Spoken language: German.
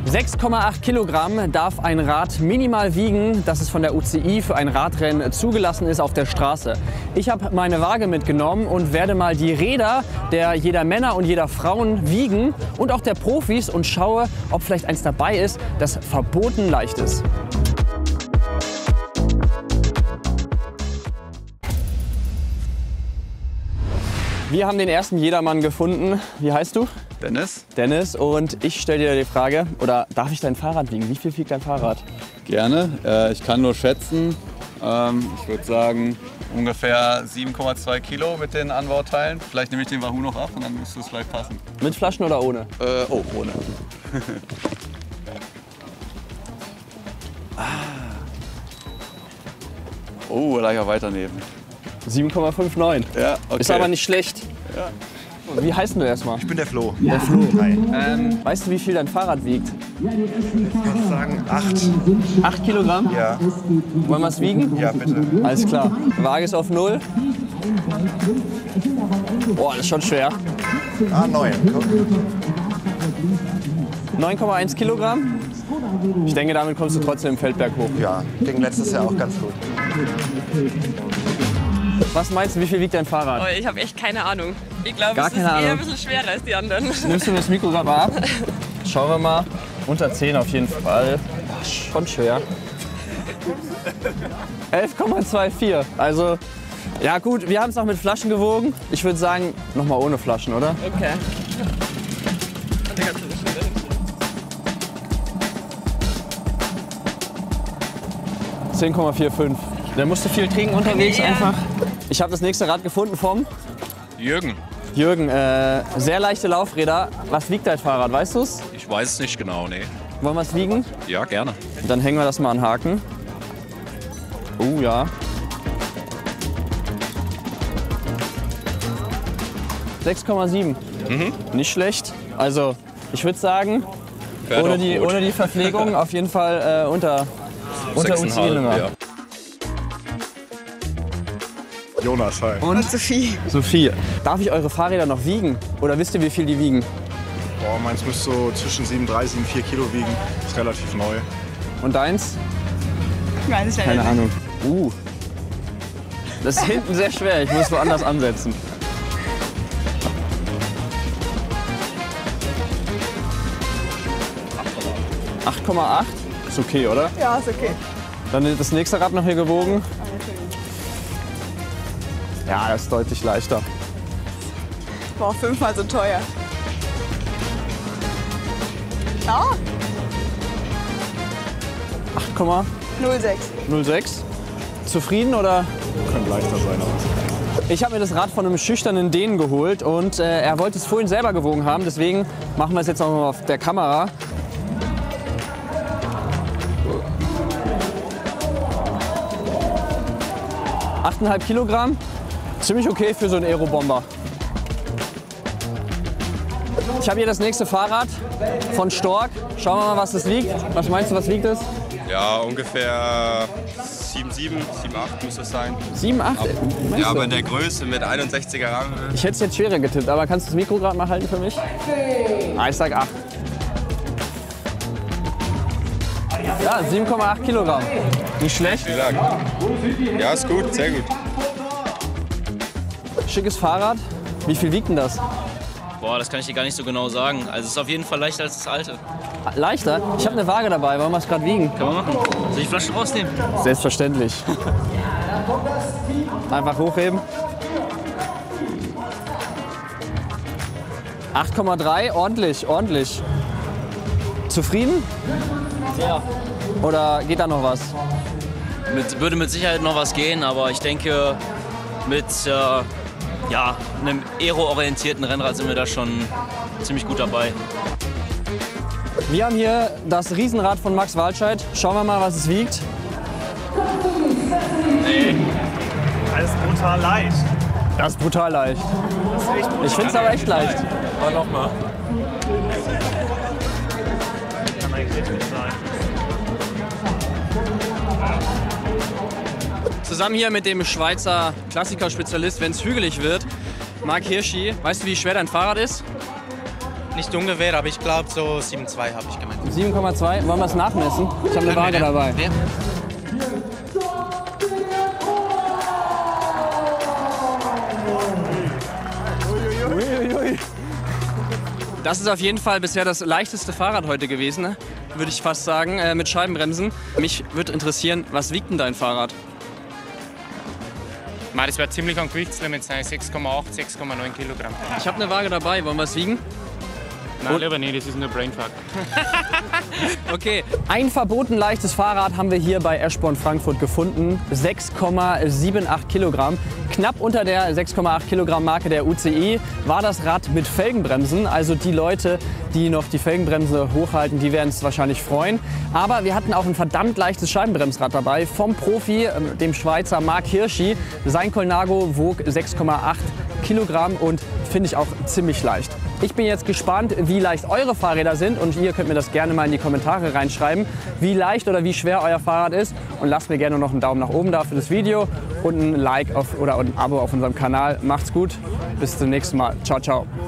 6,8 Kilogramm darf ein Rad minimal wiegen, dass es von der UCI für ein Radrennen zugelassen ist auf der Straße. Ich habe meine Waage mitgenommen und werde mal die Räder der jeder Männer und jeder Frauen wiegen und auch der Profis und schaue, ob vielleicht eins dabei ist, das verboten leicht ist. Wir haben den ersten Jedermann gefunden. Wie heißt du? Dennis. Dennis, und ich stelle dir die Frage, oder darf ich dein Fahrrad wiegen? Wie viel wiegt dein Fahrrad? Gerne. Ich kann nur schätzen. Ich würde sagen ungefähr 7,2 Kilo mit den Anbauteilen. Vielleicht nehme ich den Wahoo noch ab und dann müsste es vielleicht passen. Mit Flaschen oder ohne? Ohne. Oh, da lag ja weiter neben. 7,59. Ja, okay. Ist aber nicht schlecht. Ja. Wie heißt du erstmal? Ich bin der Flo. Der Flo. Hi. Weißt du, wie viel dein Fahrrad wiegt? Ich würde sagen 8. 8 Kilogramm? Ja. Wollen wir es wiegen? Ja, bitte. Alles klar. Waage ist auf 0. Boah, das ist schon schwer. 9. 9,1 Kilogramm. Ich denke, damit kommst du trotzdem im Feldberg hoch. Ja, ging letztes Jahr auch ganz gut. Was meinst du, wie viel wiegt dein Fahrrad? Oh, ich habe echt keine Ahnung. Ich glaube, Gar es ist keine eher Ahnung. ein bisschen schwerer als die anderen. Nimmst du das Mikro gerade mal ab? Schauen wir mal. Unter 10 auf jeden Fall. Boah, schon schwer. 11,24. Also, ja gut, wir haben es noch mit Flaschen gewogen. Ich würde sagen, nochmal ohne Flaschen, oder? Okay. Und der ganze Wisch wieder hin. 10,45. Da musst du viel trinken unterwegs Ja. einfach. Ich habe das nächste Rad gefunden vom Jürgen, Jürgen. Sehr leichte Laufräder. Was wiegt dein Fahrrad, weißt du es? ich weiß es nicht genau, nee. Wollen wir es wiegen? Ja, gerne. Dann hängen wir das mal an den Haken. Oh ja. 6,7. Nicht schlecht. Also ich würde sagen, Wär ohne doch die, gut. ohne die Verpflegung auf jeden Fall unter 6,5, UCI-Nummer. ja. Jonas, hi. Und Sophie. Sophie, darf ich eure Fahrräder noch wiegen? Oder wisst ihr, wie viel die wiegen? Boah, meins müsste so zwischen 7,3 und 7,4 Kilo wiegen. Ist relativ neu. Und deins? Ich weiß es leider Keine nicht. Ahnung. Das ist hinten sehr schwer. Ich muss woanders ansetzen. ,8 ist okay, oder? Ja, ist okay. Dann das nächste Rad noch hier gewogen. Ja, das ist deutlich leichter. War 5-mal so teuer. Ja, 8,06. 06. Zufrieden oder? Könnte leichter sein, aber. Ich habe mir das Rad von einem schüchternen Dänen geholt und er wollte es vorhin selber gewogen haben. Deswegen machen wir es jetzt auch mal auf der Kamera. ,8,5 Kilogramm. Ziemlich okay für so einen Aerobomber. Ich habe hier das nächste Fahrrad von Stork. Schauen wir mal, was das wiegt. Was meinst du, was wiegt es? Ja, ungefähr 7,7, 7,8 muss es sein. 7, 8? Ja, aber in der Größe mit 61er Rahmen. Ich hätte es jetzt schwerer getippt, aber kannst du das Mikro gerade mal halten für mich? Ich sag 8. Ja, 7,8 Kilogramm. Nicht schlecht. Wie gesagt. Ja, ist gut, sehr gut. Schickes Fahrrad. Wie viel wiegt denn das? Boah, das kann ich dir gar nicht so genau sagen. Also es ist auf jeden Fall leichter als das alte. Leichter? Ich habe eine Waage dabei. Wollen wir es gerade wiegen? Kann man machen. Soll ich die Flasche rausnehmen? Selbstverständlich. Einfach hochheben. 8,3, ordentlich, ordentlich. Zufrieden? Ja. Oder geht da noch was? Würde mit Sicherheit noch was gehen, aber ich denke, mit ja, einem aero-orientierten Rennrad sind wir da schon ziemlich gut dabei. Wir haben hier das Riesenrad von Max Walscheid. Schauen wir mal, was es wiegt. Nee. Das ist brutal leicht. Das ist brutal leicht. Das ist echt brutal. Ich finde es aber echt leicht. Aber nochmal. Kann eigentlich nicht sein. Zusammen hier mit dem Schweizer Klassikerspezialist, wenn es hügelig wird, Marc Hirschi. Weißt du, wie schwer dein Fahrrad ist? nicht ungefähr, aber ich glaube so 7,2 habe ich gemeint. 7,2. Wollen wir es nachmessen? Ich habe eine Waage dabei. Ja. Das ist auf jeden Fall bisher das leichteste Fahrrad heute gewesen, ne? Würde ich fast sagen, mit Scheibenbremsen. Mich würde interessieren, was wiegt denn dein Fahrrad? Das wird ziemlich am Gewichtslimit sein, 6,8, 6,9 Kilogramm. Ich habe eine Waage dabei, wollen wir es wiegen? Nein, lieber nicht, das ist nur Brainfuck. Okay, ein verboten leichtes Fahrrad haben wir hier bei Eschborn Frankfurt gefunden. 6,78 Kilogramm. Knapp unter der 6,8 Kilogramm Marke der UCI war das Rad mit Felgenbremsen. Also die Leute, die noch die Felgenbremse hochhalten, die werden es wahrscheinlich freuen. Aber wir hatten auch ein verdammt leichtes Scheibenbremsrad dabei vom Profi, dem Schweizer Marc Hirschi. Sein Colnago wog 6,8 Kilogramm und finde ich auch ziemlich leicht. Ich bin jetzt gespannt, wie leicht eure Fahrräder sind und ihr könnt mir das gerne mal in die Kommentare reinschreiben, wie leicht oder wie schwer euer Fahrrad ist, und lasst mir gerne noch einen Daumen nach oben da für das Video und ein Like oder ein Abo auf unserem Kanal. Macht's gut, bis zum nächsten Mal. Ciao, ciao.